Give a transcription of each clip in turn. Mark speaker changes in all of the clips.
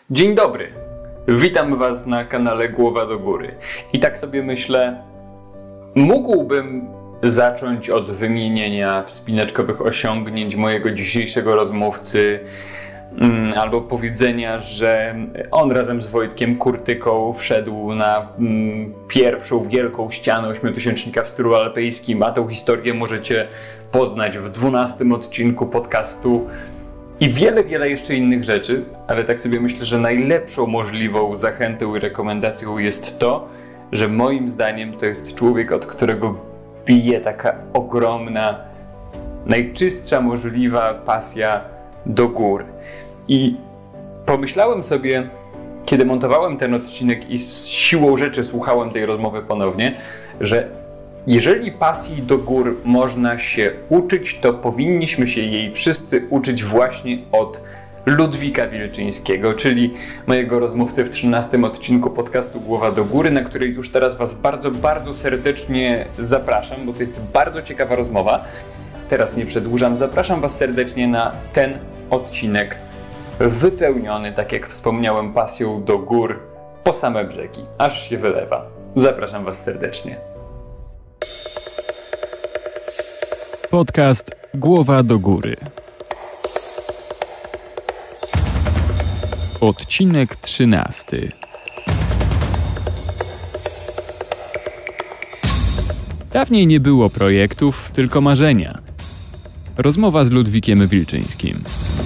Speaker 1: Dzień dobry, witam Was na kanale Głowa do Góry. I tak sobie myślę, mógłbym zacząć od wymienienia wspinaczkowych osiągnięć mojego dzisiejszego rozmówcy, albo powiedzenia, że on razem z Wojtkiem Kurtyką wszedł na pierwszą wielką ścianę ośmiotysięcznika w stylu alpejskim, a tę historię możecie poznać w 12 odcinku podcastu. I wiele jeszcze innych rzeczy, ale tak sobie myślę, że najlepszą możliwą zachętą i rekomendacją jest to, że moim zdaniem to jest człowiek, od którego bije taka ogromna, najczystsza możliwa pasja do gór. I pomyślałem sobie, kiedy montowałem ten odcinek i z siłą rzeczy słuchałem tej rozmowy ponownie, że jeżeli pasji do gór można się uczyć, to powinniśmy się jej wszyscy uczyć właśnie od Ludwika Wilczyńskiego, czyli mojego rozmówcy w 13 odcinku podcastu Głowa do Góry, na której już teraz Was bardzo serdecznie zapraszam, bo to jest bardzo ciekawa rozmowa. Teraz nie przedłużam, zapraszam Was serdecznie na ten odcinek wypełniony, tak jak wspomniałem, pasją do gór po same brzegi, aż się wylewa. Zapraszam Was serdecznie.
Speaker 2: Podcast Głowa do Góry. Odcinek 13. Dawniej nie było projektów, tylko marzenia. Rozmowa z Ludwikiem Wilczyńskim.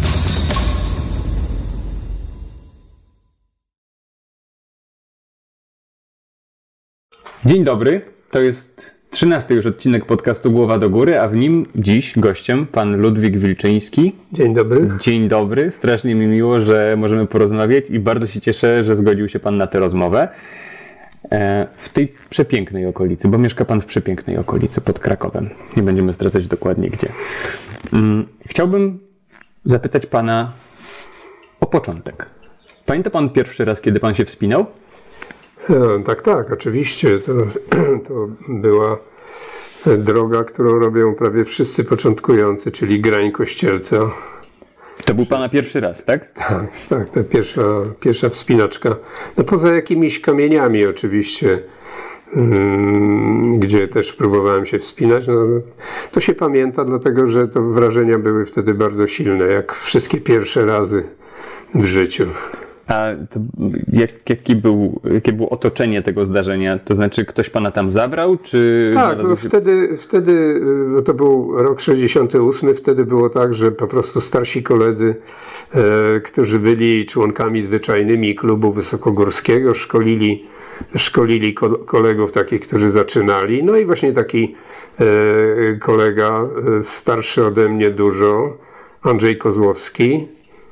Speaker 1: Dzień dobry, to jest 13 już odcinek podcastu Głowa do Góry, a w nim dziś gościem pan Ludwik Wilczyński.
Speaker 3: Dzień dobry.
Speaker 1: Dzień dobry, strasznie mi miło, że możemy porozmawiać i bardzo się cieszę, że zgodził się pan na tę rozmowę. W tej przepięknej okolicy, bo mieszka pan w przepięknej okolicy pod Krakowem. Nie będziemy zdradzać dokładnie gdzie. Chciałbym zapytać pana o początek. Pamięta pan pierwszy raz, kiedy pan się wspinał?
Speaker 3: Tak, oczywiście. To była droga, którą robią prawie wszyscy początkujący, czyli Grań Kościelca.
Speaker 1: To był pana pierwszy raz, tak?
Speaker 3: Tak, to pierwsza wspinaczka. No poza jakimiś kamieniami oczywiście, gdzie też próbowałem się wspinać. No, to się pamięta, dlatego że to wrażenia były wtedy bardzo silne, jak wszystkie pierwsze razy w życiu.
Speaker 1: A to jakie było otoczenie tego zdarzenia? To znaczy ktoś pana tam zabrał, czy...
Speaker 3: Tak, no wtedy to był rok 68, wtedy było tak, że po prostu starsi koledzy, którzy byli członkami zwyczajnymi klubu wysokogórskiego, szkolili kolegów takich, którzy zaczynali. No i właśnie taki kolega starszy ode mnie dużo, Andrzej Kozłowski,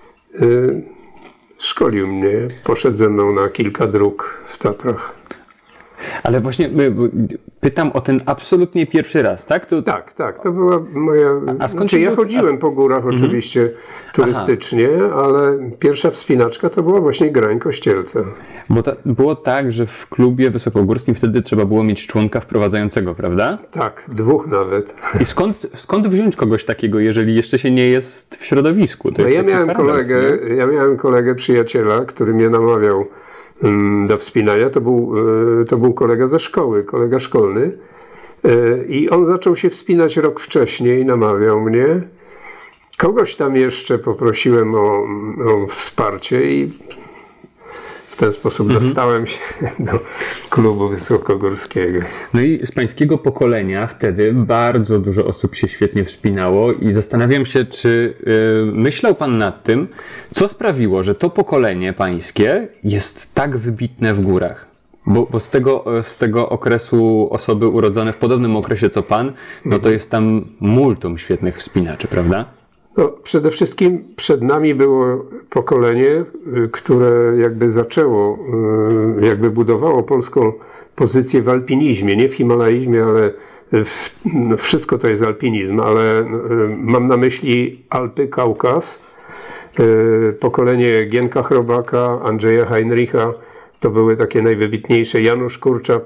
Speaker 3: szkolił mnie, poszedł ze mną na kilka dróg w Tatrach.
Speaker 1: Ale właśnie pytam o ten absolutnie pierwszy raz, tak?
Speaker 3: Tak, to była moja... ja chodziłem po górach oczywiście turystycznie, ale pierwsza wspinaczka to była właśnie Grań Kościelca.
Speaker 1: Bo to było tak, że w klubie wysokogórskim wtedy trzeba było mieć członka wprowadzającego, prawda?
Speaker 3: Tak, 2 nawet.
Speaker 1: I skąd wziąć kogoś takiego, jeżeli jeszcze się nie jest w środowisku? To
Speaker 3: ja miałem kolegę, przyjaciela, który mnie namawiał do wspinania. To był kolega ze szkoły, kolega szkolny. I on zaczął się wspinać rok wcześniej, namawiał mnie. Kogoś tam jeszcze poprosiłem o wsparcie i w ten sposób dostałem się do klubu wysokogórskiego.
Speaker 1: No i z pańskiego pokolenia wtedy bardzo dużo osób się świetnie wspinało i zastanawiam się, czy myślał pan nad tym, co sprawiło, że to pokolenie pańskie jest tak wybitne w górach? Bo z tego okresu osoby urodzone w podobnym okresie co pan, no to jest tam multum świetnych wspinaczy, prawda?
Speaker 3: No, przede wszystkim przed nami było pokolenie, które jakby zaczęło, jakby budowało polską pozycję w alpinizmie, nie w himalaizmie, ale wszystko to jest alpinizm, ale mam na myśli Alpy, Kaukaz, pokolenie Gienka Chrobaka, Andrzeja Heinricha, to były takie najwybitniejsze, Janusz Kurczap.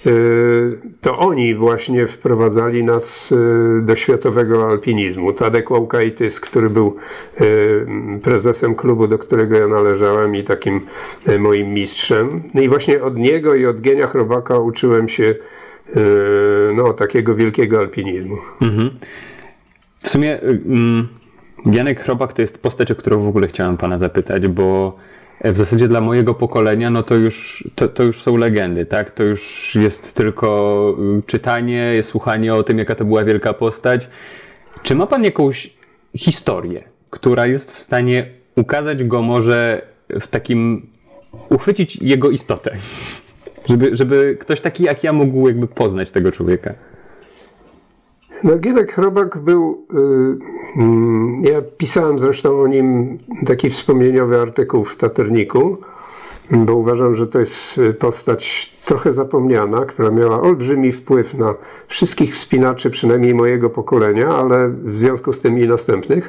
Speaker 3: to oni właśnie wprowadzali nas do światowego alpinizmu. Tadek Łałkajtys, który był prezesem klubu, do którego ja należałem i takim moim mistrzem. No i właśnie od niego i od Gienia Chrobaka uczyłem się takiego wielkiego alpinizmu.
Speaker 1: W sumie Gienek Chrobak to jest postać, o którą w ogóle chciałem pana zapytać, bo w zasadzie dla mojego pokolenia no to już są legendy, tak? To już jest tylko czytanie, słuchanie o tym, jaka to była wielka postać. Czy ma pan jakąś historię, która jest w stanie ukazać go może w takim, uchwycić jego istotę? Żeby ktoś taki jak ja mógł jakby poznać tego człowieka.
Speaker 3: No, Gienek Chrobak był, ja pisałem zresztą o nim taki wspomnieniowy artykuł w Taterniku, bo uważam, że to jest postać trochę zapomniana, która miała olbrzymi wpływ na wszystkich wspinaczy, przynajmniej mojego pokolenia, ale w związku z tym i następnych.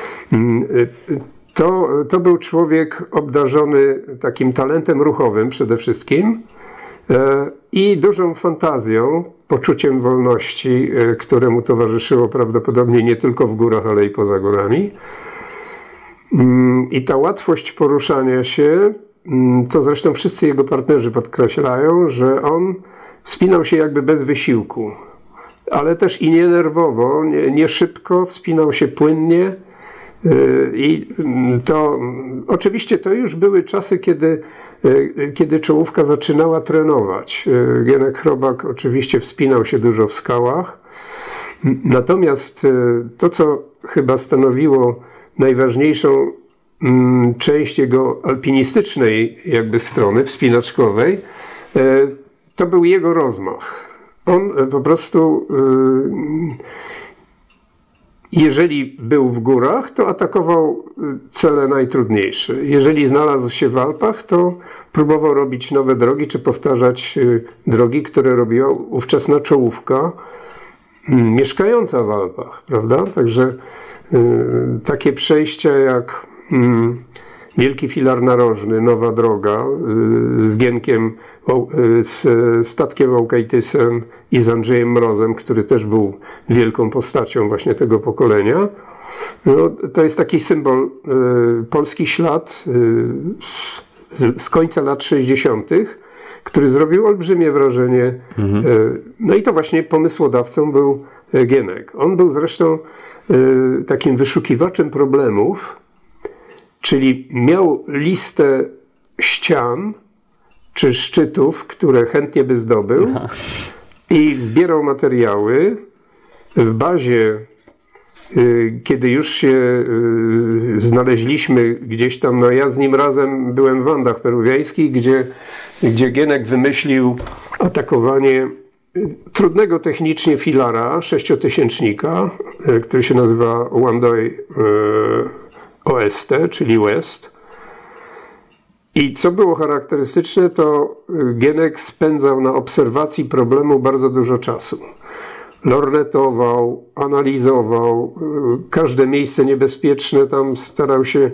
Speaker 3: To był człowiek obdarzony takim talentem ruchowym przede wszystkim i dużą fantazją, poczuciem wolności, któremu towarzyszyło prawdopodobnie nie tylko w górach, ale i poza górami. I ta łatwość poruszania się, to zresztą wszyscy jego partnerzy podkreślają, że on wspinał się jakby bez wysiłku, ale też i nie nerwowo, nie szybko, wspinał się płynnie. I to oczywiście to już były czasy, kiedy czołówka zaczynała trenować. Gienek Chrobak oczywiście wspinał się dużo w skałach. Natomiast to, co chyba stanowiło najważniejszą część jego alpinistycznej jakby strony wspinaczkowej, to był jego rozmach. On po prostu jeżeli był w górach, to atakował cele najtrudniejsze. Jeżeli znalazł się w Alpach, to próbował robić nowe drogi, czy powtarzać drogi, które robiła ówczesna czołówka mieszkająca w Alpach, prawda? Także takie przejścia jak Wielki Filar Narożny, Nowa Droga z Gienkiem, z Statkiem Łałkajtysem i z Andrzejem Mrozem, który też był wielką postacią właśnie tego pokolenia. No, to jest taki symbol, polski ślad z końca lat 60., który zrobił olbrzymie wrażenie. No i to właśnie pomysłodawcą był Gienek. On był zresztą takim wyszukiwaczem problemów, czyli miał listę ścian czy szczytów, które chętnie by zdobył i zbierał materiały. W bazie, kiedy już się znaleźliśmy gdzieś tam, no ja z nim razem byłem w Andach Peruwiańskich, gdzie Gienek wymyślił atakowanie trudnego technicznie filara, 6-tysięcznika, który się nazywa Wandoy OST, czyli West. I co było charakterystyczne, to Gienek spędzał na obserwacji problemu bardzo dużo czasu. Lornetował, analizował, każde miejsce niebezpieczne tam starał się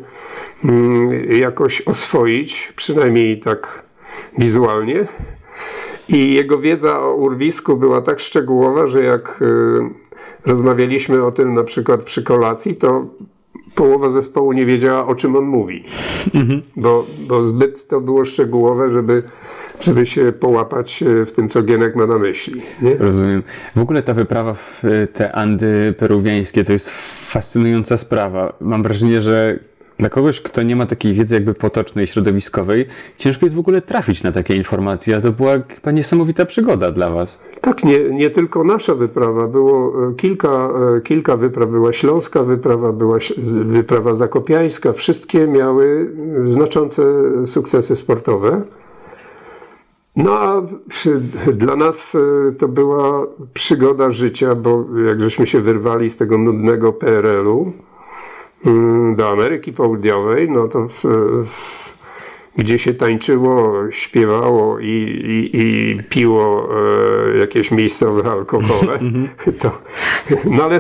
Speaker 3: jakoś oswoić, przynajmniej tak wizualnie. I jego wiedza o urwisku była tak szczegółowa, że jak rozmawialiśmy o tym na przykład przy kolacji, to połowa zespołu nie wiedziała, o czym on mówi, bo zbyt to było szczegółowe, żeby się połapać w tym, co Gienek ma na myśli. Nie?
Speaker 1: Rozumiem. W ogóle ta wyprawa w te Andy peruwiańskie to jest fascynująca sprawa. Mam wrażenie, że dla kogoś, kto nie ma takiej wiedzy jakby potocznej, środowiskowej, ciężko jest w ogóle trafić na takie informacje, a to była chyba niesamowita przygoda dla was.
Speaker 3: Tak, nie tylko nasza wyprawa, było kilka wypraw, była śląska wyprawa, była wyprawa zakopiańska, wszystkie miały znaczące sukcesy sportowe. No a dla nas to była przygoda życia, bo jak żeśmy się wyrwali z tego nudnego PRL-u, do Ameryki Południowej, no to gdzie się tańczyło, śpiewało i piło jakieś miejscowe alkohole, no ale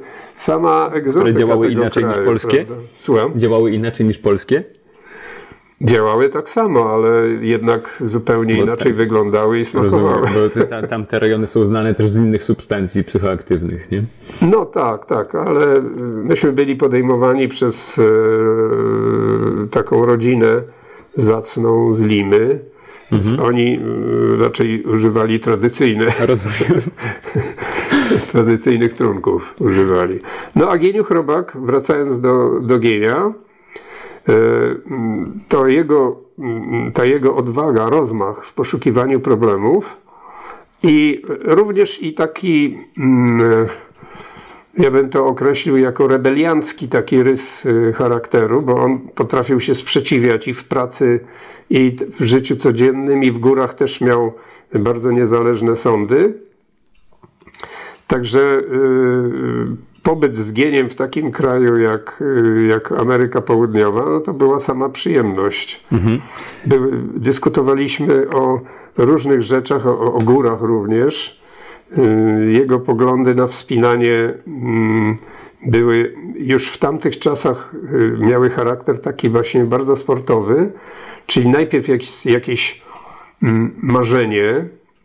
Speaker 3: sama egzotyka
Speaker 1: działały
Speaker 3: tego
Speaker 1: inaczej
Speaker 3: kraju,
Speaker 1: niż polskie?
Speaker 3: Prawda? Słucham?
Speaker 1: Działały inaczej niż polskie?
Speaker 3: Działały tak samo, ale jednak zupełnie inaczej wyglądały i smakowały.
Speaker 2: Rozumiem, bo tam te rejony są znane też z innych substancji psychoaktywnych, nie?
Speaker 3: No tak, ale myśmy byli podejmowani przez taką rodzinę zacną z Limy, więc oni raczej używali tradycyjnych trunków używali. No a Gieniu Chrobak, wracając do Gienia, ta jego odwaga, rozmach w poszukiwaniu problemów i również i taki, ja bym to określił jako rebeliancki taki rys charakteru, bo on potrafił się sprzeciwiać i w pracy, i w życiu codziennym, i w górach też miał bardzo niezależne sądy. Także pobyt z Gieniem w takim kraju jak Ameryka Południowa, no to była sama przyjemność. Dyskutowaliśmy o różnych rzeczach, o górach również. Jego poglądy na wspinanie były już w tamtych czasach, miały charakter taki właśnie bardzo sportowy, czyli najpierw jakieś marzenie,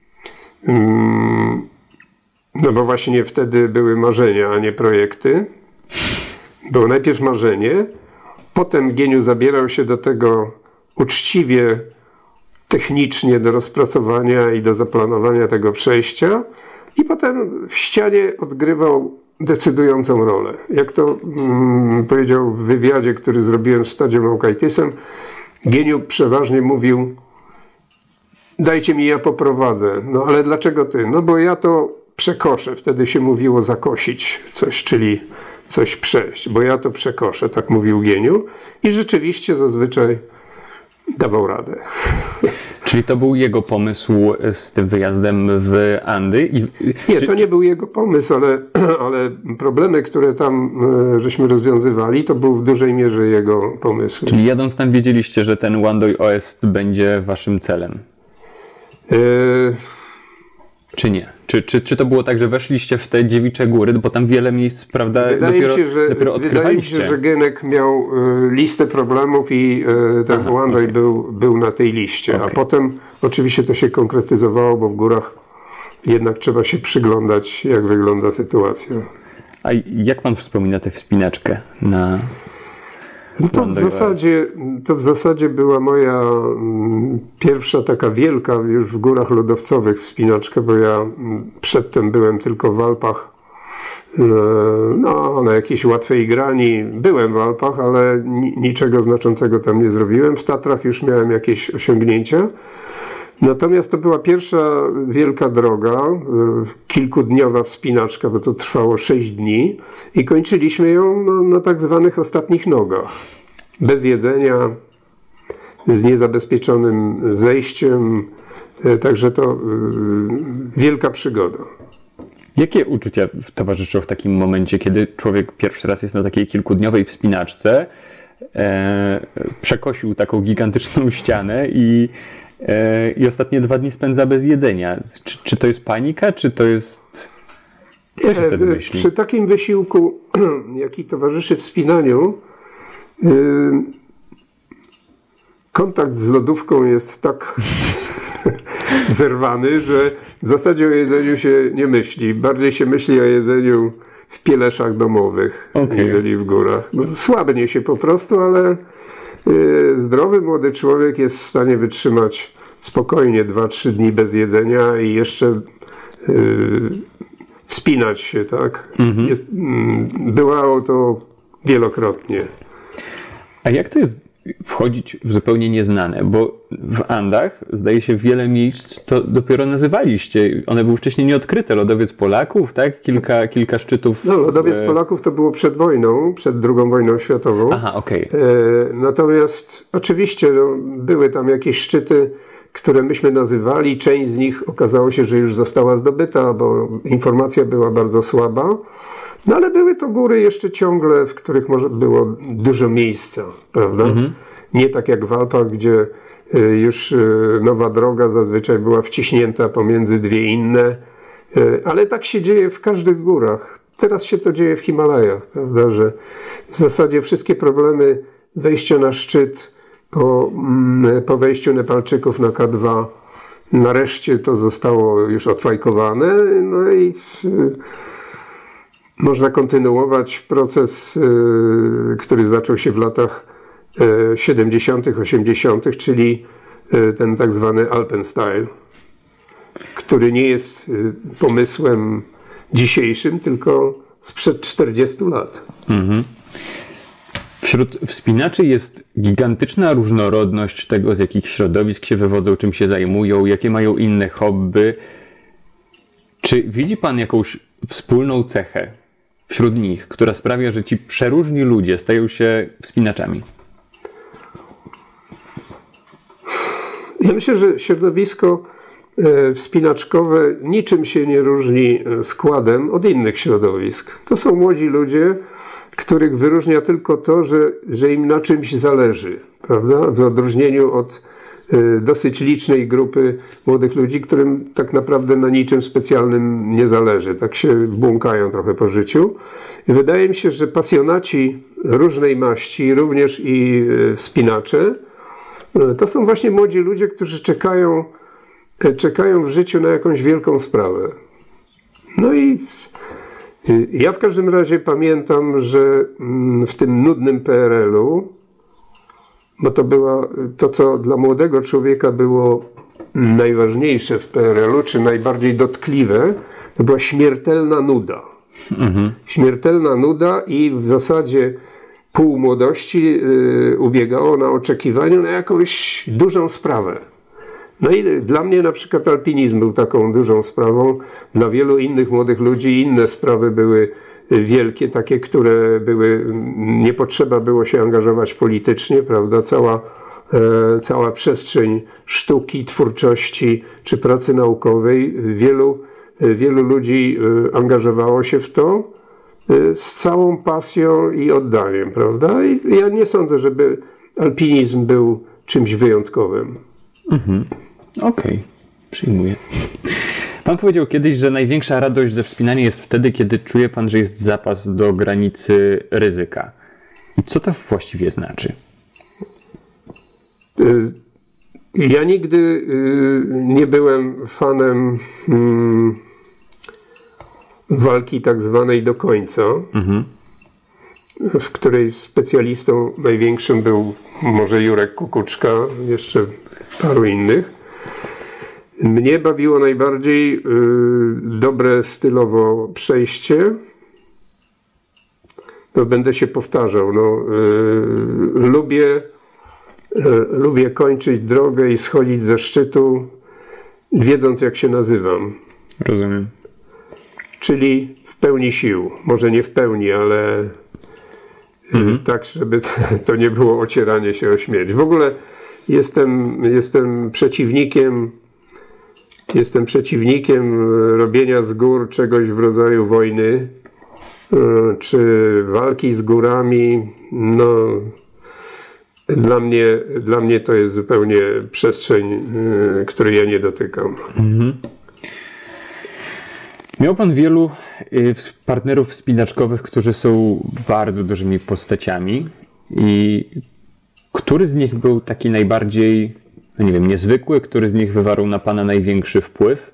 Speaker 3: no bo właśnie wtedy były marzenia, a nie projekty. Było najpierw marzenie, potem Gieniu zabierał się do tego uczciwie, technicznie do rozpracowania i do zaplanowania tego przejścia i potem w ścianie odgrywał decydującą rolę. Jak to powiedział w wywiadzie, który zrobiłem z Tadziem Łukajtysem, Gieniu przeważnie mówił: dajcie mi, ja poprowadzę. No ale dlaczego ty? No bo ja to przekoszę. Wtedy się mówiło zakosić coś, czyli coś przejść, bo ja to przekoszę, tak mówił Gieniu i rzeczywiście zazwyczaj dawał radę.
Speaker 2: Czyli to był jego pomysł z tym wyjazdem w Andy?
Speaker 3: Nie, to nie był jego pomysł, ale problemy, które tam żeśmy rozwiązywali, to był w dużej mierze jego pomysł.
Speaker 2: Czyli jadąc tam wiedzieliście, że ten Wandoy Oest będzie waszym celem? Czy nie? Czy to było tak, że weszliście w te dziewicze góry, bo tam wiele miejsc, prawda, dopiero odkrywaliście?
Speaker 3: Wydaje mi się, że Genek miał listę problemów i ten Wandoy był na tej liście. A potem oczywiście to się konkretyzowało, bo w górach jednak trzeba się przyglądać, jak wygląda sytuacja.
Speaker 2: A jak pan wspomina tę wspinaczkę na...
Speaker 3: To w zasadzie była moja pierwsza taka wielka już w górach lodowcowych wspinaczka, bo ja przedtem byłem tylko w Alpach, no, na jakiejś łatwej grani. Byłem w Alpach, ale niczego znaczącego tam nie zrobiłem. W Tatrach już miałem jakieś osiągnięcia. Natomiast to była pierwsza wielka droga, kilkudniowa wspinaczka, bo to trwało 6 dni i kończyliśmy ją na tak zwanych ostatnich nogach. Bez jedzenia, z niezabezpieczonym zejściem, także to wielka przygoda.
Speaker 2: Jakie uczucia towarzyszą w takim momencie, kiedy człowiek pierwszy raz jest na takiej kilkudniowej wspinaczce, przekosił taką gigantyczną ścianę i ostatnie 2 dni spędza bez jedzenia? Czy to jest panika, czy to jest... Co się wtedy myśli?
Speaker 3: Przy takim wysiłku, jaki towarzyszy wspinaniu, kontakt z lodówką jest tak zerwany, że w zasadzie o jedzeniu się nie myśli. Bardziej się myśli o jedzeniu w pieleszach domowych, jeżeli w górach. No, słabnie się po prostu, ale zdrowy młody człowiek jest w stanie wytrzymać spokojnie 2-3 dni bez jedzenia i jeszcze wspinać się, tak? Bywało to wielokrotnie.
Speaker 2: A jak to jest wchodzić w zupełnie nieznane? Bo w Andach, zdaje się, wiele miejsc to dopiero nazywaliście. One były wcześniej nieodkryte. Lodowiec Polaków, tak? Kilka szczytów.
Speaker 3: No, Lodowiec Polaków to było przed wojną, przed II wojną światową.
Speaker 2: Aha, okej.
Speaker 3: Natomiast oczywiście były tam jakieś szczyty, które myśmy nazywali. Część z nich okazało się, że już została zdobyta, bo informacja była bardzo słaba. No ale były to góry jeszcze ciągle, w których może było dużo miejsca, prawda? Nie tak jak w Alpach, gdzie już nowa droga zazwyczaj była wciśnięta pomiędzy 2 inne, ale tak się dzieje w każdych górach. Teraz się to dzieje w Himalajach, prawda? Że w zasadzie wszystkie problemy wejścia na szczyt po wejściu Nepalczyków na K2 nareszcie to zostało już odfajkowane, no i można kontynuować proces, który zaczął się w latach 70., 80., czyli ten tak zwany Alpenstyle, który nie jest pomysłem dzisiejszym, tylko sprzed 40 lat.
Speaker 2: Mhm. Wśród wspinaczy jest gigantyczna różnorodność tego, z jakich środowisk się wywodzą, czym się zajmują, jakie mają inne hobby. Czy widzi pan jakąś wspólną cechę wśród nich, która sprawia, że ci przeróżni ludzie stają się wspinaczami?
Speaker 3: Ja myślę, że środowisko wspinaczkowe niczym się nie różni składem od innych środowisk. To są młodzi ludzie, których wyróżnia tylko to, że im na czymś zależy, prawda? W odróżnieniu od dosyć licznej grupy młodych ludzi, którym tak naprawdę na niczym specjalnym nie zależy. Tak się błąkają trochę po życiu. I wydaje mi się, że pasjonaci różnej maści, również i wspinacze, to są właśnie młodzi ludzie, którzy czekają w życiu na jakąś wielką sprawę. No i ja w każdym razie pamiętam, że w tym nudnym PRL-u, bo to, co dla młodego człowieka było najważniejsze w PRL-u, czy najbardziej dotkliwe, to była śmiertelna nuda. Mhm. Śmiertelna nuda i w zasadzie pół młodości ubiegało na oczekiwaniu na jakąś dużą sprawę. No i dla mnie na przykład alpinizm był taką dużą sprawą. Dla wielu innych młodych ludzi inne sprawy były wielkie, takie, które nie potrzeba było się angażować politycznie, prawda? Cała przestrzeń sztuki, twórczości czy pracy naukowej. Wielu ludzi angażowało się w to z całą pasją i oddaniem, prawda? I ja nie sądzę, żeby alpinizm był czymś wyjątkowym.
Speaker 2: Mhm. Okej, przyjmuję. Pan powiedział kiedyś, że największa radość ze wspinania jest wtedy, kiedy czuje pan, że jest zapas do granicy ryzyka. I co to właściwie znaczy?
Speaker 3: Ja nigdy nie byłem fanem walki tak zwanej do końca, w której specjalistą największym był może Jurek Kukuczka, jeszcze paru innych. Mnie bawiło najbardziej dobre stylowo przejście. No, będę się powtarzał. Lubię kończyć drogę i schodzić ze szczytu, wiedząc, jak się nazywam.
Speaker 2: Rozumiem.
Speaker 3: Czyli w pełni sił. Może nie w pełni, ale tak, żeby to nie było ocieranie się o śmierć. W ogóle jestem przeciwnikiem robienia z gór czegoś w rodzaju wojny, czy walki z górami. No, dla mnie to jest zupełnie przestrzeń, której ja nie dotykam. Mhm.
Speaker 2: Miał pan wielu partnerów wspinaczkowych, którzy są bardzo dużymi postaciami. I który z nich był taki najbardziej, no nie wiem, niezwykły? Który z nich wywarł na pana największy wpływ?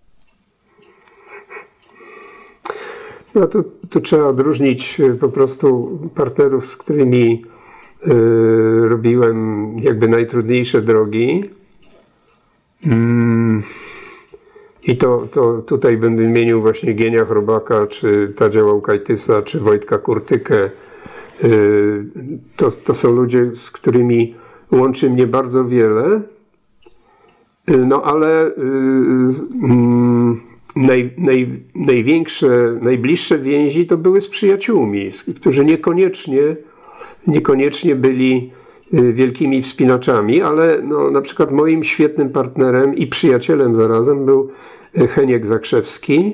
Speaker 3: No to trzeba odróżnić po prostu partnerów, z którymi robiłem jakby najtrudniejsze drogi. I to tutaj będę wymienił właśnie Gienia Chrobaka, czy Tadzia Łałkajtysa, czy Wojtka Kurtykę. To są ludzie, z którymi łączy mnie bardzo wiele. No ale najbliższe więzi to były z przyjaciółmi, którzy niekoniecznie byli wielkimi wspinaczami, ale no, na przykład moim świetnym partnerem i przyjacielem zarazem był Heniek Zakrzewski,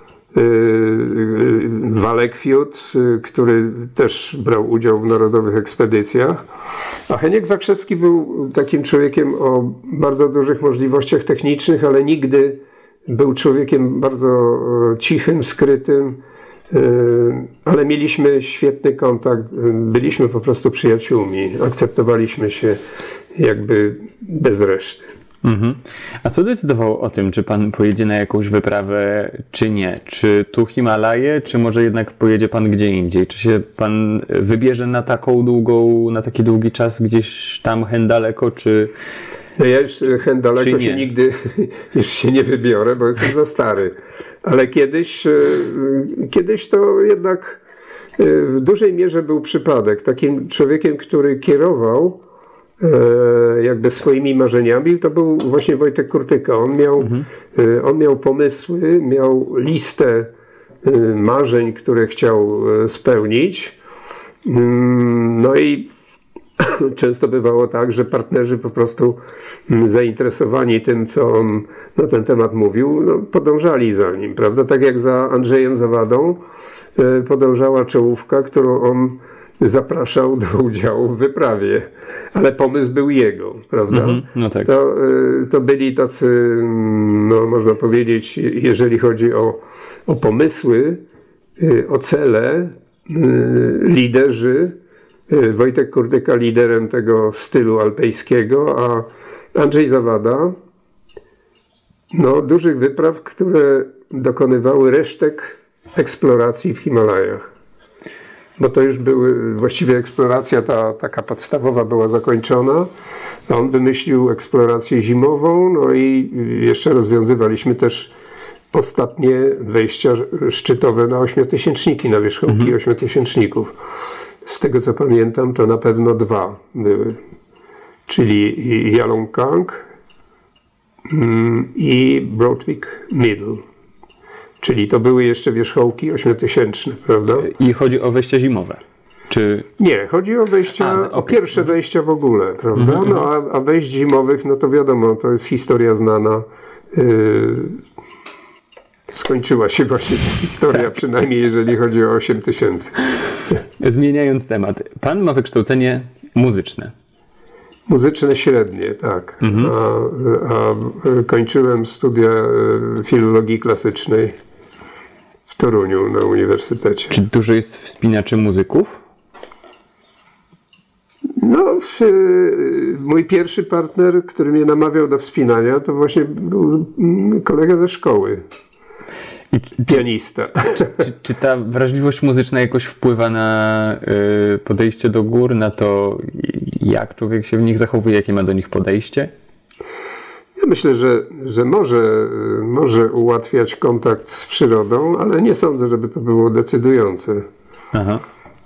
Speaker 3: Walek Fiut, który też brał udział w narodowych ekspedycjach. A Heniek Zakrzewski był takim człowiekiem o bardzo dużych możliwościach technicznych, ale nigdy był człowiekiem bardzo cichym, skrytym, ale mieliśmy świetny kontakt, byliśmy po prostu przyjaciółmi, akceptowaliśmy się jakby bez reszty.
Speaker 2: A co decydowało o tym, czy pan pojedzie na jakąś wyprawę, czy nie? Czy tu Himalaje, czy może jednak pojedzie pan gdzie indziej? Czy się pan wybierze na na taki długi czas gdzieś tam hen daleko, czy...
Speaker 3: No ja już hen daleko się nigdy już się nie wybiorę, bo jestem za stary. Ale kiedyś to jednak w dużej mierze był przypadek. Takim człowiekiem, który kierował jakby swoimi marzeniami, to był właśnie Wojtek Kurtyka. On miał pomysły, miał listę marzeń, które chciał spełnić. No i często bywało tak, że partnerzy po prostu zainteresowani tym, co on na ten temat mówił, no, podążali za nim, prawda? Tak jak za Andrzejem Zawadą podążała czołówka, którą on zapraszał do udziału w wyprawie, ale pomysł był jego, prawda?
Speaker 2: No tak.
Speaker 3: To byli tacy, no można powiedzieć, jeżeli chodzi o pomysły, o cele, liderzy. Wojtek Kurtyka liderem tego stylu alpejskiego, a Andrzej Zawada dużych wypraw, które dokonywały resztek eksploracji w Himalajach. Bo to już właściwie eksploracja taka podstawowa była zakończona. On wymyślił eksplorację zimową, no i jeszcze rozwiązywaliśmy też ostatnie wejścia szczytowe na ośmiotysięczniki, na wierzchołki ośmiotysięczników. Z tego co pamiętam, to na pewno 2 były. Czyli Yalongkang i Broadpeak Middle. Czyli to były jeszcze wierzchołki 8000, prawda?
Speaker 2: I chodzi o wejścia zimowe? Czy...
Speaker 3: Nie, chodzi o wejścia, o pierwsze wejścia w ogóle, prawda? A wejść zimowych, no to wiadomo, to jest historia znana. Skończyła się właśnie ta historia, przynajmniej jeżeli chodzi o 8000.
Speaker 2: Zmieniając temat, pan ma wykształcenie muzyczne.
Speaker 3: Muzyczne średnie, tak. A kończyłem studia filologii klasycznej w Toruniu na uniwersytecie.
Speaker 2: Czy dużo jest wspinaczy muzyków?
Speaker 3: No, mój pierwszy partner, który mnie namawiał do wspinania, to właśnie był kolega ze szkoły. Pianista.
Speaker 2: Czy ta wrażliwość muzyczna jakoś wpływa na podejście do gór, na to, jak człowiek się w nich zachowuje, jakie ma do nich podejście?
Speaker 3: Ja myślę, że może ułatwiać kontakt z przyrodą, ale nie sądzę, żeby to było decydujące.
Speaker 2: Aha.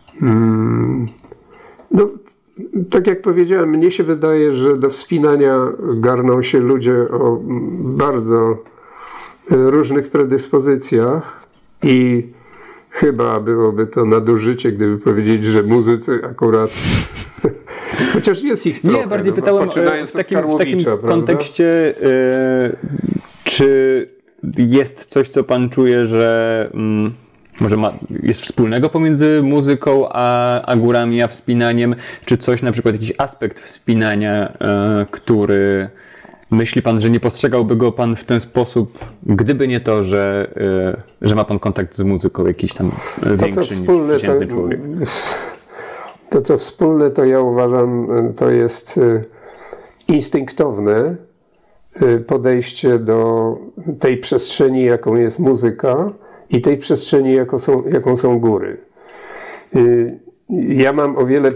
Speaker 3: No, tak jak powiedziałem, mnie się wydaje, że do wspinania garną się ludzie o bardzo różnych predyspozycjach i chyba byłoby to nadużycie, gdyby powiedzieć, że muzycy akurat chociaż jest ich trochę.
Speaker 2: Nie, bardziej pytałem w takim kontekście, czy jest coś, co pan czuje, że może jest wspólnego pomiędzy muzyką a górami, a wspinaniem, czy coś, na przykład jakiś aspekt wspinania, który myśli pan, że nie postrzegałby go pan w ten sposób, gdyby nie to, że ma pan kontakt z muzyką jakiś tam większy niż przeciętny człowiek?
Speaker 3: To, co wspólne, to ja uważam, to jest instynktowne podejście do tej przestrzeni, jaką jest muzyka i tej przestrzeni, jaką są góry. Ja mam o wiele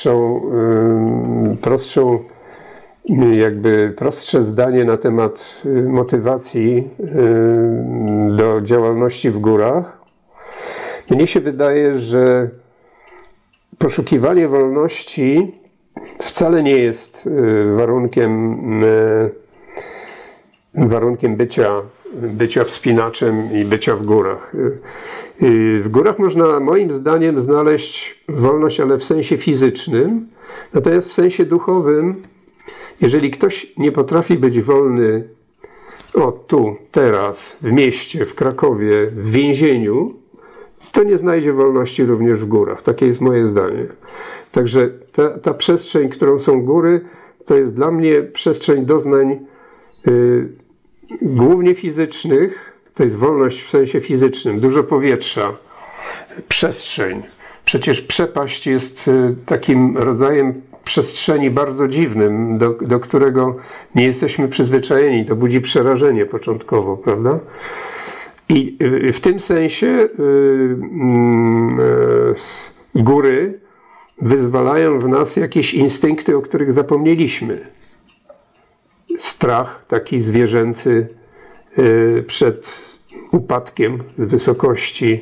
Speaker 3: prostsze zdanie na temat motywacji do działalności w górach. Mnie się wydaje, że poszukiwanie wolności wcale nie jest warunkiem bycia wspinaczem i bycia w górach. W górach można, moim zdaniem, znaleźć wolność, ale w sensie fizycznym, natomiast w sensie duchowym, jeżeli ktoś nie potrafi być wolny tu, teraz, w mieście, w Krakowie, w więzieniu, to nie znajdzie wolności również w górach. Takie jest moje zdanie. Także ta przestrzeń, którą są góry, to jest dla mnie przestrzeń doznań głównie fizycznych. To jest wolność w sensie fizycznym. Dużo powietrza, przestrzeń. Przecież przepaść jest takim rodzajem przestrzeni bardzo dziwnym, do którego nie jesteśmy przyzwyczajeni. To budzi przerażenie początkowo, prawda? I w tym sensie góry wyzwalają w nas jakieś instynkty, o których zapomnieliśmy. Strach taki zwierzęcy przed upadkiem z wysokości,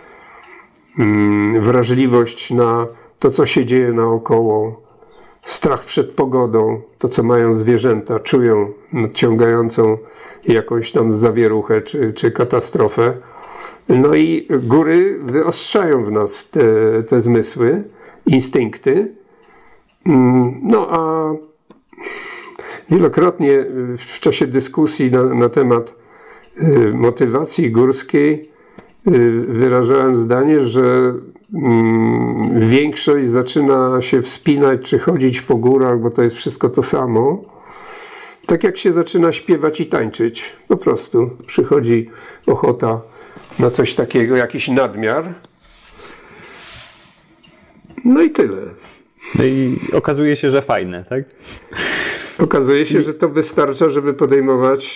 Speaker 3: wrażliwość na to, co się dzieje naokoło, strach przed pogodą, to, co mają zwierzęta, czują nadciągającą jakąś tam zawieruchę czy katastrofę. No i góry wyostrzają w nas te zmysły, instynkty. No a wielokrotnie w czasie dyskusji na temat motywacji górskiej wyrażałem zdanie, że większość zaczyna się wspinać czy chodzić po górach, bo to jest wszystko to samo. Tak jak się zaczyna śpiewać i tańczyć. Po prostu przychodzi ochota na coś takiego, jakiś nadmiar. No i tyle.
Speaker 2: No i okazuje się, że fajne, tak?
Speaker 3: Okazuje się, że to wystarcza, żeby podejmować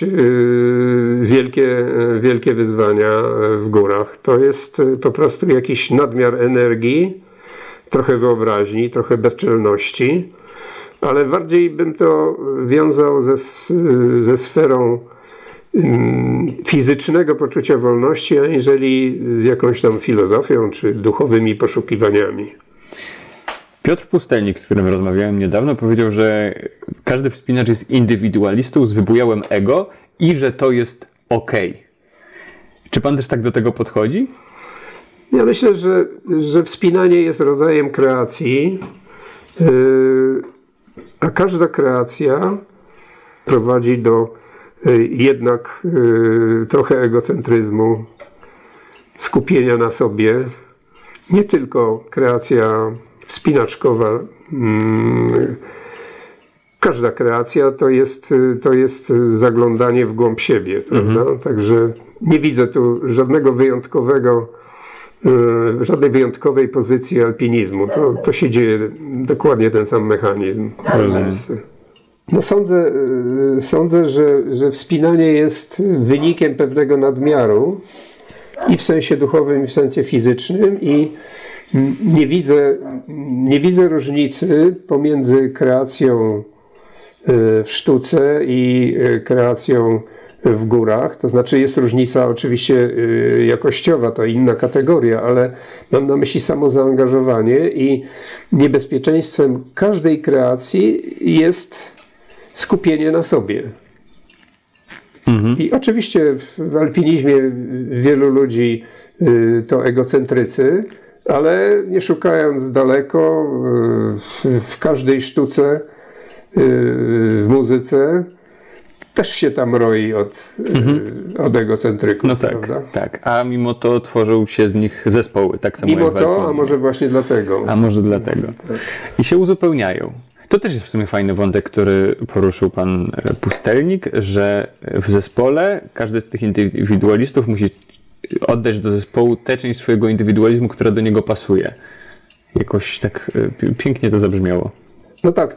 Speaker 3: wielkie wyzwania w górach. To jest po prostu jakiś nadmiar energii, trochę wyobraźni, trochę bezczelności, ale bardziej bym to wiązał ze sferą fizycznego poczucia wolności, aniżeli z jakąś tam filozofią czy duchowymi poszukiwaniami.
Speaker 2: Piotr Pustelnik, z którym rozmawiałem niedawno, powiedział, że każdy wspinacz jest indywidualistą z wybujałym ego i że to jest okej. Czy pan też tak do tego podchodzi?
Speaker 3: Ja myślę, że wspinanie jest rodzajem kreacji, a każda kreacja prowadzi do jednak trochę egocentryzmu, skupienia na sobie. Nie tylko kreacja wspinaczkowa. Każda kreacja to jest zaglądanie w głąb siebie, prawda? Także nie widzę tu żadnej wyjątkowej pozycji alpinizmu. To się dzieje dokładnie ten sam mechanizm. No sądzę, że wspinanie jest wynikiem pewnego nadmiaru i w sensie duchowym, i w sensie fizycznym, i nie widzę różnicy pomiędzy kreacją w sztuce i kreacją w górach. To znaczy jest różnica oczywiście jakościowa, to inna kategoria, ale mam na myśli samo zaangażowanie i niebezpieczeństwem każdej kreacji jest skupienie na sobie. I oczywiście w alpinizmie wielu ludzi to egocentrycy, ale nie szukając daleko, w każdej sztuce, w muzyce też się tam roi od egocentryków.
Speaker 2: No tak,
Speaker 3: prawda?
Speaker 2: tak. A mimo to tworzą się z nich zespoły. Tak samo
Speaker 3: Mimo
Speaker 2: jak
Speaker 3: to, a może właśnie dlatego.
Speaker 2: A może dlatego.
Speaker 3: Tak.
Speaker 2: I się uzupełniają. To też jest w sumie fajny wątek, który poruszył pan Pustelnik, że w zespole każdy z tych indywidualistów musi oddać do zespołu tę część swojego indywidualizmu, która do niego pasuje. Jakoś tak pięknie to zabrzmiało.
Speaker 3: No tak,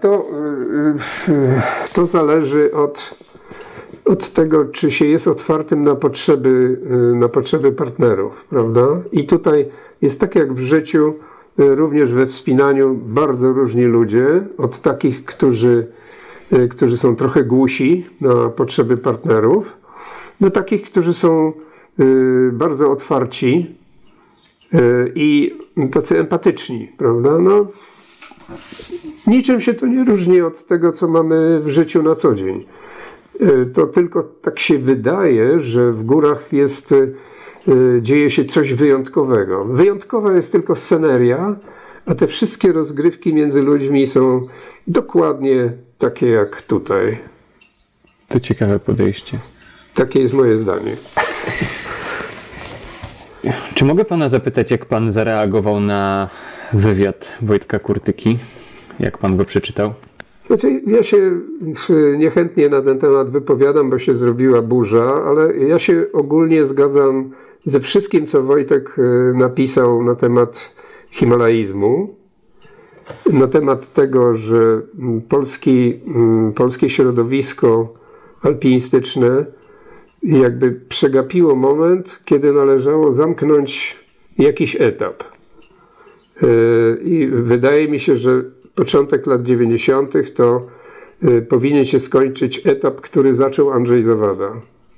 Speaker 3: to zależy od tego, czy się jest otwartym na potrzeby partnerów, prawda? I tutaj jest tak jak w życiu, również we wspinaniu bardzo różni ludzie, od takich, którzy są trochę głusi na potrzeby partnerów, do takich, którzy są bardzo otwarci i tacy empatyczni, prawda? No, niczym się to nie różni od tego, co mamy w życiu na co dzień. To tylko tak się wydaje, że w górach dzieje się coś wyjątkowego. Wyjątkowa jest tylko sceneria, a te wszystkie rozgrywki między ludźmi są dokładnie takie jak tutaj.
Speaker 2: To ciekawe podejście.
Speaker 3: Takie jest moje zdanie.
Speaker 2: Czy mogę pana zapytać, jak pan zareagował na wywiad Wojtka Kurtyki? Jak pan go przeczytał?
Speaker 3: Znaczy, ja się niechętnie na ten temat wypowiadam, bo się zrobiła burza, ale ja się ogólnie zgadzam ze wszystkim, co Wojtek napisał na temat himalaizmu, na temat tego, że polskie środowisko alpinistyczne jakby przegapiło moment, kiedy należało zamknąć jakiś etap. I wydaje mi się, że początek lat 90. to powinien się skończyć etap, który zaczął Andrzej Zawada.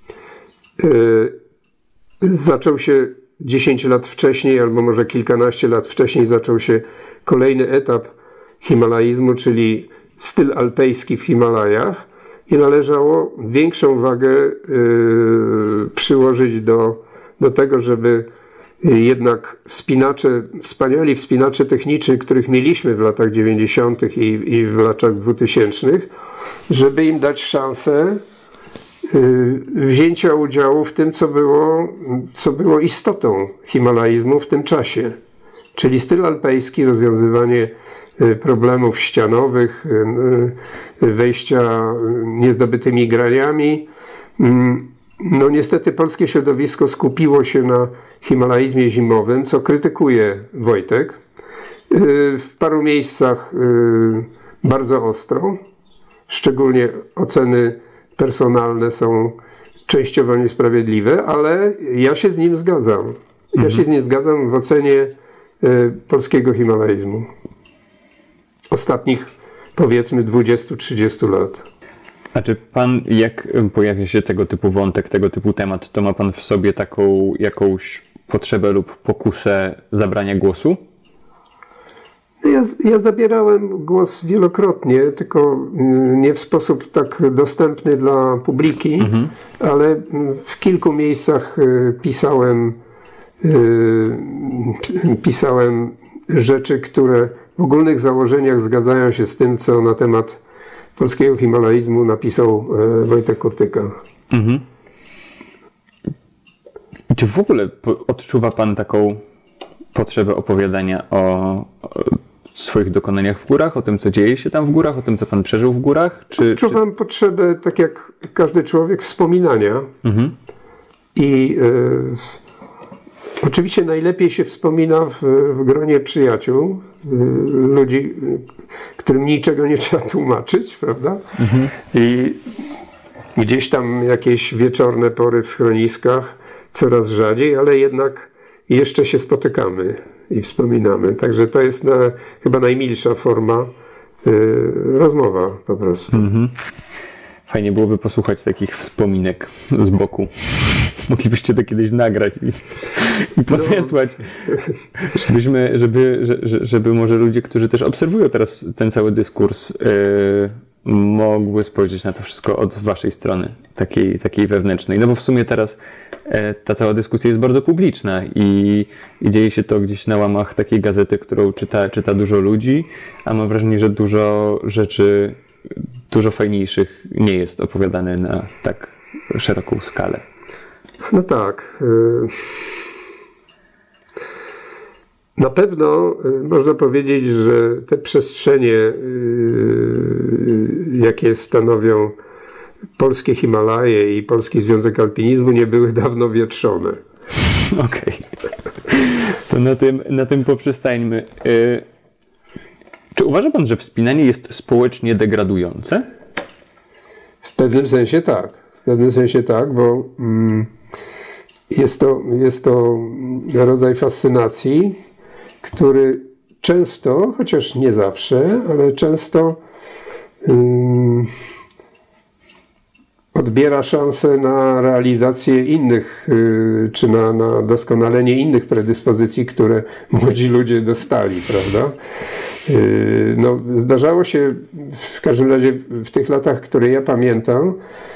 Speaker 3: Zaczął się 10 lat wcześniej, albo może kilkanaście lat wcześniej zaczął się kolejny etap himalaizmu, czyli styl alpejski w Himalajach i należało większą wagę przyłożyć do tego, żeby jednak wspaniali wspinacze techniczni, których mieliśmy w latach 90. i w latach 2000, żeby im dać szansę wzięcia udziału w tym, co było istotą himalaizmu w tym czasie. Czyli styl alpejski, rozwiązywanie problemów ścianowych, wejścia niezdobytymi graniami. No niestety polskie środowisko skupiło się na himalaizmie zimowym, co krytykuje Wojtek. W paru miejscach bardzo ostro. Szczególnie oceny personalne są częściowo niesprawiedliwe, ale ja się z nim zgadzam. Ja się z nim zgadzam w ocenie polskiego himalaizmu. Ostatnich, powiedzmy, 20-30 lat.
Speaker 2: A czy pan, jak pojawia się tego typu wątek, tego typu temat, to ma pan w sobie taką jakąś potrzebę lub pokusę zabrania głosu?
Speaker 3: Ja zabierałem głos wielokrotnie, tylko nie w sposób tak dostępny dla publiki, ale w kilku miejscach pisałem rzeczy, które w ogólnych założeniach zgadzają się z tym, co na temat polskiego himalaizmu napisał Wojtek Kurtyka.
Speaker 2: Czy w ogóle odczuwa pan taką potrzebę opowiadania o swoich dokonaniach w górach, o tym, co dzieje się tam w górach, o tym, co pan przeżył w górach?
Speaker 3: Odczuwam potrzebę, tak jak każdy człowiek, wspominania. I oczywiście najlepiej się wspomina w gronie przyjaciół, ludzi, którym niczego nie trzeba tłumaczyć, prawda? I gdzieś tam jakieś wieczorne pory w schroniskach, coraz rzadziej, ale jednak jeszcze się spotykamy i wspominamy. Także to jest chyba najmilsza forma rozmowa po prostu.
Speaker 2: Fajnie byłoby posłuchać takich wspominek z boku. Moglibyście to kiedyś nagrać i podesłać, żeby może ludzie, którzy też obserwują teraz ten cały dyskurs, mogły spojrzeć na to wszystko od waszej strony, takiej wewnętrznej. No bo w sumie teraz ta cała dyskusja jest bardzo publiczna i dzieje się to gdzieś na łamach takiej gazety, którą czyta dużo ludzi, a mam wrażenie, że dużo rzeczy, dużo fajniejszych nie jest opowiadane na tak szeroką skalę.
Speaker 3: No tak. Na pewno można powiedzieć, że te przestrzenie, jakie stanowią polskie Himalaje i Polski Związek Alpinizmu, nie były dawno wietrzone.
Speaker 2: Okej. To na tym poprzestańmy. Czy uważa pan, że wspinanie jest społecznie degradujące?
Speaker 3: W pewnym sensie tak. W pewnym sensie tak, bo jest to rodzaj fascynacji, który często, chociaż nie zawsze, ale często odbiera szansę na realizację innych, czy na doskonalenie innych predyspozycji, które młodzi ludzie dostali, prawda? No, zdarzało się, w każdym razie w tych latach, które ja pamiętam,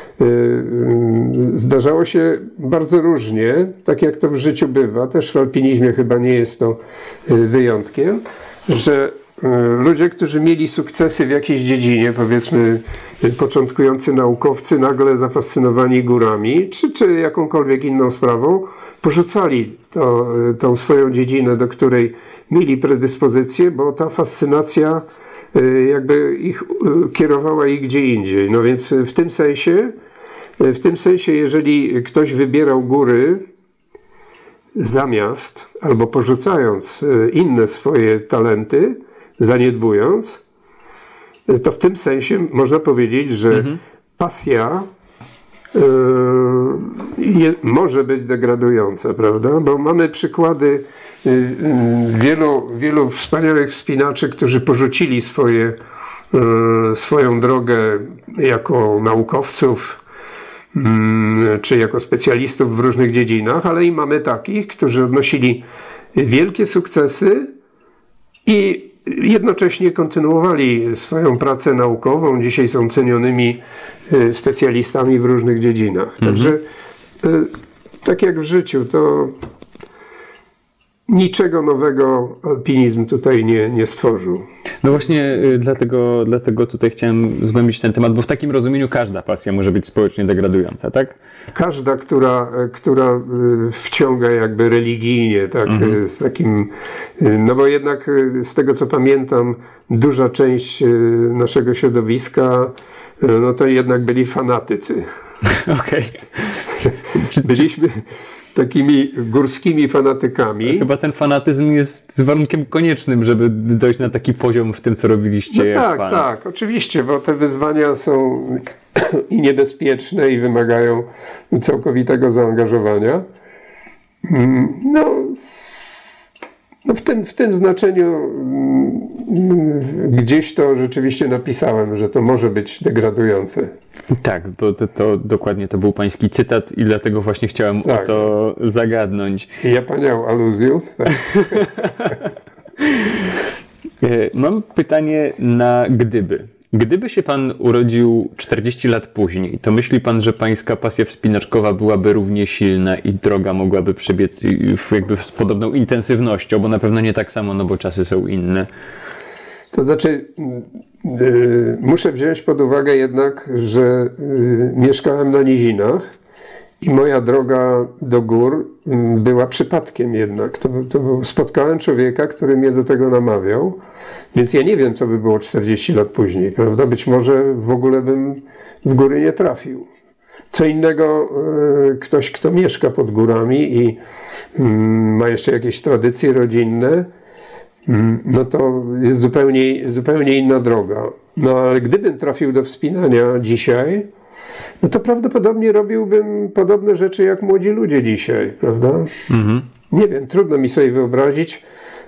Speaker 3: zdarzało się bardzo różnie, tak jak to w życiu bywa, też w alpinizmie chyba nie jest to wyjątkiem, że ludzie, którzy mieli sukcesy w jakiejś dziedzinie, powiedzmy początkujący naukowcy, nagle zafascynowani górami, czy jakąkolwiek inną sprawą, porzucali tą swoją dziedzinę, do której mieli predyspozycję, bo ta fascynacja jakby kierowała ich gdzie indziej. No więc w tym sensie, jeżeli ktoś wybierał góry zamiast albo porzucając inne swoje talenty, zaniedbując, to w tym sensie można powiedzieć, że pasja może być degradująca, prawda? Bo mamy przykłady wielu wspaniałych wspinaczy, którzy porzucili swoją drogę jako naukowców czy jako specjalistów w różnych dziedzinach, ale i mamy takich, którzy odnosili wielkie sukcesy i jednocześnie kontynuowali swoją pracę naukową. Dzisiaj są cenionymi specjalistami w różnych dziedzinach. Także tak jak w życiu, to niczego nowego alpinizm tutaj nie stworzył.
Speaker 2: No właśnie dlatego tutaj chciałem zgłębić ten temat, bo w takim rozumieniu każda pasja może być społecznie degradująca, tak?
Speaker 3: Każda, która wciąga jakby religijnie, tak, z takim, no bo jednak z tego co pamiętam, duża część naszego środowiska, no to jednak byli fanatycy.
Speaker 2: Okej.
Speaker 3: Byliśmy takimi górskimi fanatykami.
Speaker 2: Chyba ten fanatyzm jest warunkiem koniecznym, żeby dojść na taki poziom w tym, co robiliście.
Speaker 3: No tak, oczywiście, bo te wyzwania są i niebezpieczne i wymagają całkowitego zaangażowania. No w tym znaczeniu gdzieś to rzeczywiście napisałem, że to może być degradujące.
Speaker 2: Tak, bo to dokładnie to był pański cytat i dlatego właśnie chciałem o to zagadnąć.
Speaker 3: Ja panią aluzję. Tak.
Speaker 2: Mam pytanie na gdyby. Gdyby się pan urodził 40 lat później, to myśli pan, że pańska pasja wspinaczkowa byłaby równie silna i droga mogłaby przebiec z podobną intensywnością, bo na pewno nie tak samo, no bo czasy są inne.
Speaker 3: To znaczy, muszę wziąć pod uwagę jednak, że mieszkałem na nizinach i moja droga do gór była przypadkiem jednak. Spotkałem człowieka, który mnie do tego namawiał, więc ja nie wiem, co by było 40 lat później, prawda? Być może w ogóle bym w góry nie trafił. Co innego ktoś, kto mieszka pod górami i ma jeszcze jakieś tradycje rodzinne, no to jest zupełnie inna droga. No ale gdybym trafił do wspinania dzisiaj, no to prawdopodobnie robiłbym podobne rzeczy jak młodzi ludzie dzisiaj, prawda? Nie wiem, trudno mi sobie wyobrazić,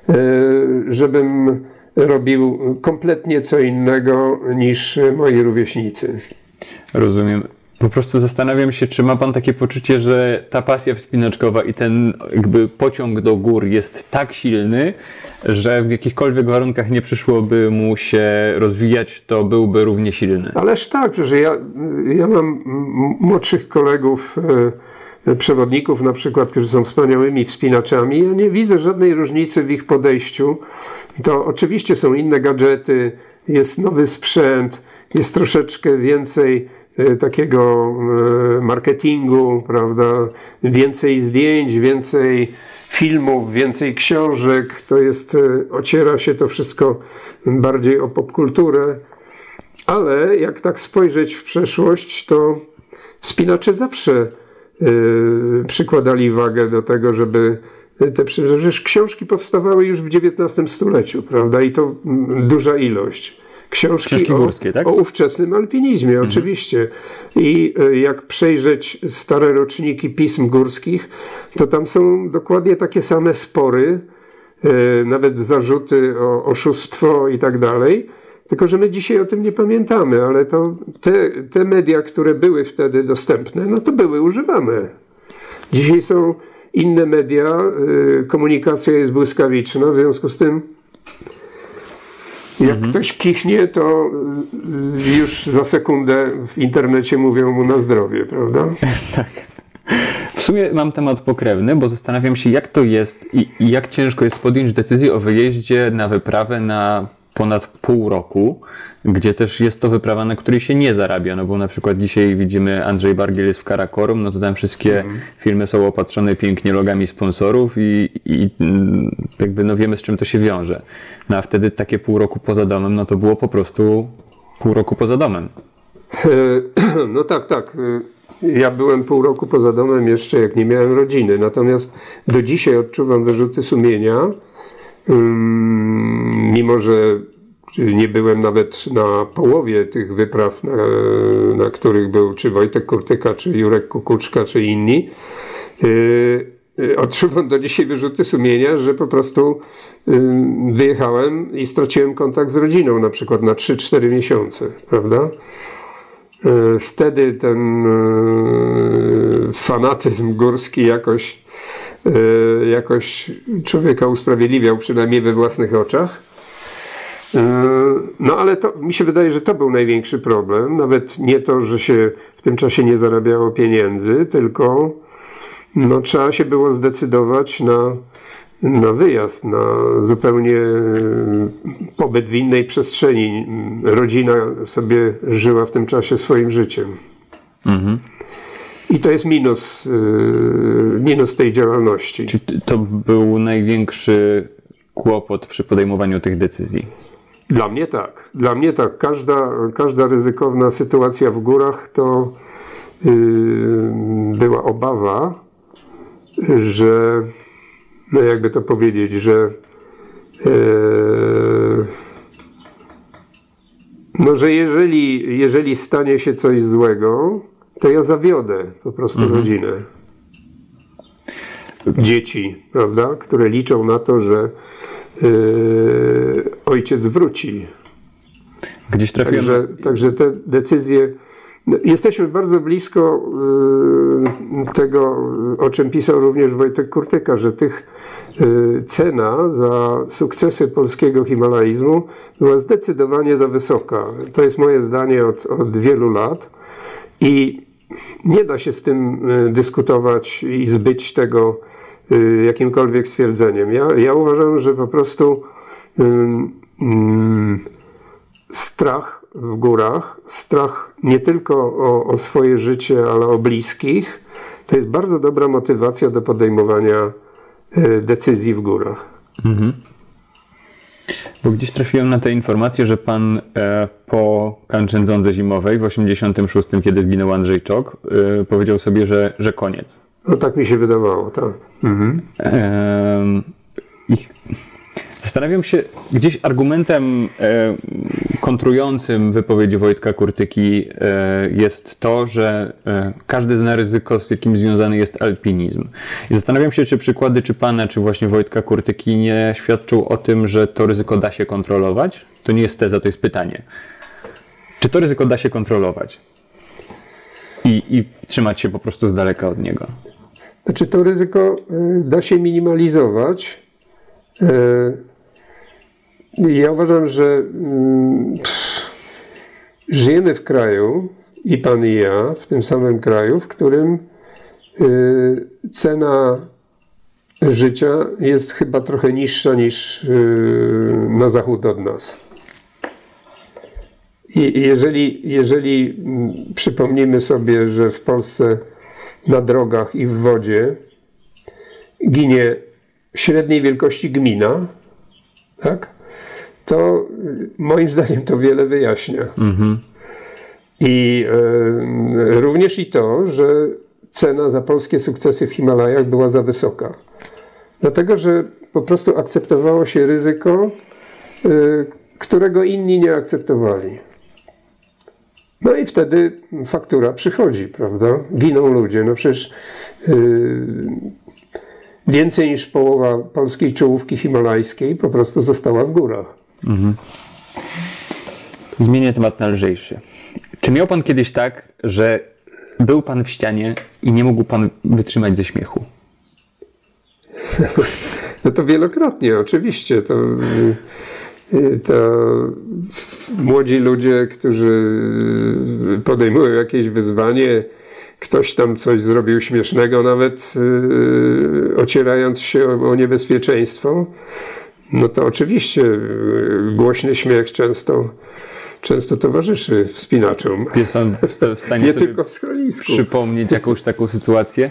Speaker 3: żebym robił kompletnie co innego niż moi rówieśnicy.
Speaker 2: Rozumiem. Po prostu zastanawiam się, czy ma pan takie poczucie, że ta pasja wspinaczkowa i ten jakby pociąg do gór jest tak silny, że w jakichkolwiek warunkach nie przyszłoby mu się rozwijać, to byłby równie silny.
Speaker 3: Ależ tak, że ja mam młodszych kolegów, przewodników na przykład, którzy są wspaniałymi wspinaczami. Ja nie widzę żadnej różnicy w ich podejściu. To oczywiście są inne gadżety, jest nowy sprzęt, jest troszeczkę więcej takiego marketingu, prawda? Więcej zdjęć, więcej filmów, więcej książek. Ociera się to wszystko bardziej o popkulturę. Ale jak tak spojrzeć w przeszłość, to wspinacze zawsze przykładali wagę do tego, żeby przecież książki powstawały już w XIX stuleciu, prawda? I to duża ilość. Książki
Speaker 2: górskie, tak?
Speaker 3: O ówczesnym alpinizmie, oczywiście. I jak przejrzeć stare roczniki pism górskich, to tam są dokładnie takie same spory, nawet zarzuty o oszustwo i tak dalej. Tylko że my dzisiaj o tym nie pamiętamy, ale to te media, które były wtedy dostępne, no to były używane. Dzisiaj są inne media, komunikacja jest błyskawiczna, w związku z tym jak ktoś kichnie, to już za sekundę w internecie mówią mu na zdrowie, prawda?
Speaker 2: Tak. W sumie mam temat pokrewny, bo zastanawiam się, jak to jest i jak ciężko jest podjąć decyzję o wyjeździe na wyprawę na ponad pół roku, gdzie też jest to wyprawa, na której się nie zarabia, no bo na przykład dzisiaj widzimy Andrzej Bargiel jest w Karakorum, no to tam wszystkie filmy są opatrzone pięknie logami sponsorów i jakby no wiemy, z czym to się wiąże. No a wtedy takie pół roku poza domem, no to było po prostu pół roku poza domem.
Speaker 3: No tak. ja byłem pół roku poza domem jeszcze, jak nie miałem rodziny. Natomiast do dzisiaj odczuwam wyrzuty sumienia, mimo że nie byłem nawet na połowie tych wypraw, na których był czy Wojtek Kurtyka, czy Jurek Kukuczka, czy inni. Odczuwam do dzisiaj wyrzuty sumienia, że po prostu wyjechałem i straciłem kontakt z rodziną, na przykład na 3-4 miesiące, prawda? Wtedy ten fanatyzm górski jakoś człowieka usprawiedliwiał, przynajmniej we własnych oczach. No ale to, mi się wydaje, że to był największy problem. Nawet nie to, że się w tym czasie nie zarabiało pieniędzy, tylko no, trzeba się było zdecydować na wyjazd, na zupełnie pobyt w innej przestrzeni. Rodzina sobie żyła w tym czasie swoim życiem. Mhm. I to jest minus tej działalności.
Speaker 2: Czy to był największy kłopot przy podejmowaniu tych decyzji?
Speaker 3: Dla mnie tak. Dla mnie tak. Każda ryzykowna sytuacja w górach to była obawa, że, no jakby to powiedzieć, że no, że jeżeli stanie się coś złego, to ja zawiodę po prostu rodzinę. Dzieci, prawda, które liczą na to, że ojciec wróci.
Speaker 2: Gdzieś trafiłem...
Speaker 3: Także te decyzje... Jesteśmy bardzo blisko tego, o czym pisał również Wojtek Kurtyka, że cena za sukcesy polskiego himalaizmu była zdecydowanie za wysoka. To jest moje zdanie od wielu lat i nie da się z tym dyskutować i zbyć tego jakimkolwiek stwierdzeniem. Ja uważam, że po prostu strach w górach, strach nie tylko o swoje życie, ale o bliskich, to jest bardzo dobra motywacja do podejmowania decyzji w górach. Mhm.
Speaker 2: Bo gdzieś trafiłem na tę informację, że pan po Kanczendzondze zimowej w 86, kiedy zginął Andrzej Czok, powiedział sobie, że koniec.
Speaker 3: No tak mi się wydawało, tak. Mhm.
Speaker 2: Zastanawiam się, gdzieś argumentem kontrującym wypowiedzi Wojtka Kurtyki jest to, że każdy zna ryzyko, z jakim związany jest alpinizm. I zastanawiam się, czy przykłady czy pana, czy właśnie Wojtka Kurtyki nie świadczą o tym, że to ryzyko da się kontrolować? To nie jest teza, to jest pytanie. Czy to ryzyko da się kontrolować? I trzymać się po prostu z daleka od niego?
Speaker 3: Znaczy to ryzyko da się minimalizować. Ja uważam, że żyjemy w kraju, i pan i ja, w tym samym kraju, w którym cena życia jest chyba trochę niższa niż na zachód od nas. I jeżeli przypomnimy sobie, że w Polsce na drogach i w wodzie ginie średniej wielkości gmina, tak? To moim zdaniem to wiele wyjaśnia. Mhm. I również i to, że cena za polskie sukcesy w Himalajach była za wysoka. Dlatego, że po prostu akceptowało się ryzyko, którego inni nie akceptowali. No i wtedy faktura przychodzi, prawda? Giną ludzie. No przecież więcej niż połowa polskiej czołówki himalajskiej po prostu została w górach. Mhm.
Speaker 2: Zmienię temat na lżejszy. Czy miał pan kiedyś tak, że był pan w ścianie i nie mógł pan wytrzymać ze śmiechu?
Speaker 3: No to wielokrotnie, oczywiście. To młodzi ludzie, którzy podejmują jakieś wyzwanie, ktoś tam coś zrobił śmiesznego, nawet ocierając się o niebezpieczeństwo, no to oczywiście głośny śmiech często towarzyszy wspinaczom.
Speaker 2: Jest pan w stanie
Speaker 3: nie tylko w schronisku
Speaker 2: przypomnieć jakąś taką sytuację?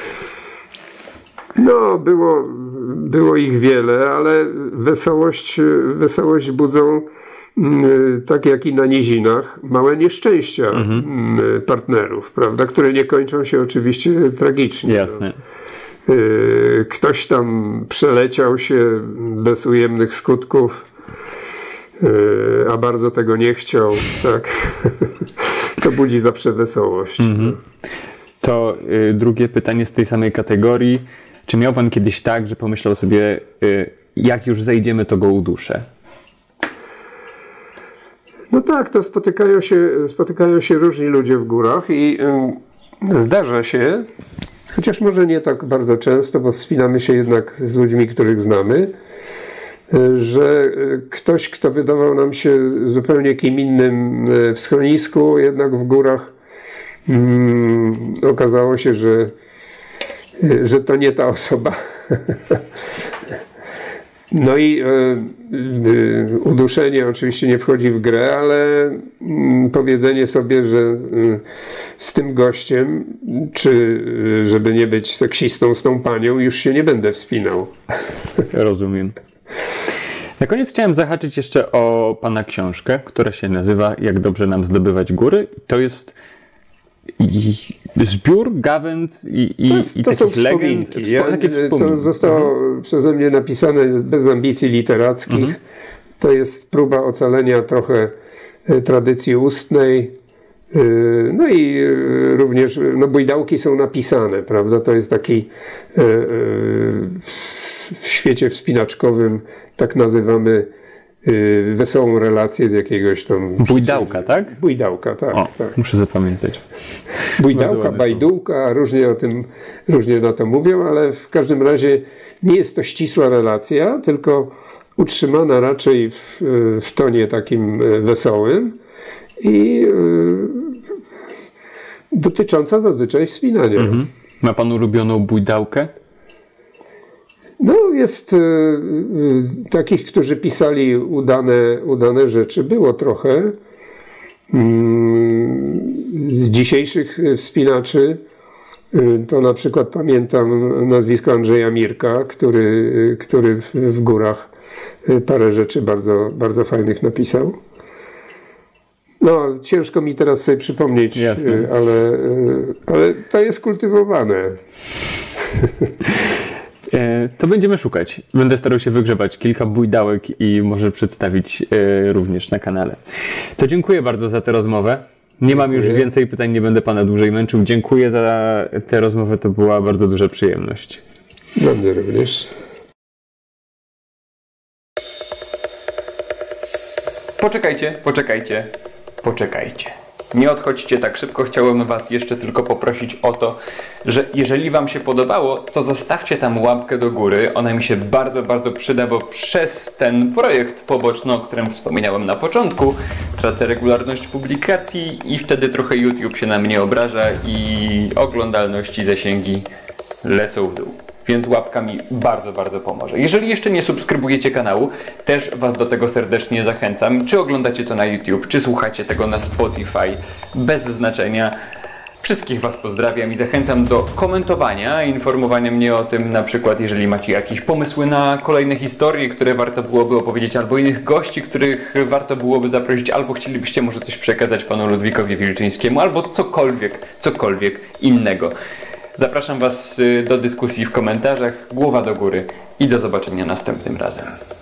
Speaker 3: No, było ich wiele, ale wesołość budzą tak jak i na nizinach, małe nieszczęścia partnerów, prawda, które nie kończą się oczywiście tragicznie.
Speaker 2: Jasne.
Speaker 3: Ktoś tam przeleciał się bez ujemnych skutków, a bardzo tego nie chciał, tak. To budzi zawsze wesołość.
Speaker 2: To drugie pytanie z tej samej kategorii. Czy miał pan kiedyś tak, że pomyślał sobie, jak już to go uduszę?
Speaker 3: No tak, to spotykają się różni ludzie w górach i zdarza się, chociaż może nie tak bardzo często, bo wspinamy się jednak z ludźmi, których znamy, że ktoś, kto wydawał nam się zupełnie kim innym w schronisku, jednak w górach okazało się, że to nie ta osoba. No i uduszenie oczywiście nie wchodzi w grę, ale powiedzenie sobie, że z tym gościem, czy żeby nie być seksistą z tą panią, już się nie będę wspinał.
Speaker 2: Rozumiem. Na koniec chciałem zahaczyć jeszcze o pana książkę, która się nazywa Jak dobrze nam zdobywać góry. To jest zbiór gawęd i
Speaker 3: to są
Speaker 2: takich legend.
Speaker 3: wspominki. To zostało przeze mnie napisane bez ambicji literackich. To jest próba ocalenia trochę tradycji ustnej. No i również bujdałki są napisane, prawda? To jest taki w świecie wspinaczkowym, tak nazywamy wesołą relację z jakiegoś tam...
Speaker 2: Bujdałka, tak?
Speaker 3: Bujdałka, tak.
Speaker 2: O,
Speaker 3: tak.
Speaker 2: Muszę zapamiętać.
Speaker 3: Bujdałka, bajdółka, różnie na to mówią, ale w każdym razie nie jest to ścisła relacja, tylko utrzymana raczej w tonie takim wesołym i dotycząca zazwyczaj wspinania.
Speaker 2: Ma pan ulubioną bujdałkę?
Speaker 3: No, jest takich, którzy pisali udane rzeczy, było trochę. Z dzisiejszych wspinaczy to na przykład pamiętam nazwisko Andrzeja Mirka, który w górach parę rzeczy bardzo, bardzo fajnych napisał. No, ciężko mi teraz sobie przypomnieć, ale to jest kultywowane.
Speaker 2: To będziemy szukać. Będę starał się wygrzebać kilka bujdałek i może przedstawić również na kanale. To dziękuję bardzo za tę rozmowę. Nie mam już więcej pytań, nie będę pana dłużej męczył. Dziękuję za tę rozmowę, to była bardzo duża przyjemność.
Speaker 3: Dla mnie również.
Speaker 1: Poczekajcie. Nie odchodźcie tak szybko, chciałem was jeszcze tylko poprosić o to, że jeżeli wam się podobało, to zostawcie tam łapkę do góry. Ona mi się bardzo, bardzo przyda, bo przez ten projekt poboczny, o którym wspominałem na początku, tracę regularność publikacji i wtedy trochę YouTube się na mnie obraża i oglądalność i zasięgi lecą w dół. Więc łapka mi bardzo, bardzo pomoże. Jeżeli jeszcze nie subskrybujecie kanału, też was do tego serdecznie zachęcam. Czy oglądacie to na YouTube, czy słuchacie tego na Spotify, bez znaczenia. Wszystkich was pozdrawiam i zachęcam do komentowania, informowania mnie o tym, na przykład jeżeli macie jakieś pomysły na kolejne historie, które warto byłoby opowiedzieć, albo innych gości, których warto byłoby zaprosić, albo chcielibyście może coś przekazać panu Ludwikowi Wilczyńskiemu, albo cokolwiek innego. Zapraszam was do dyskusji w komentarzach, głowa do góry i do zobaczenia następnym razem.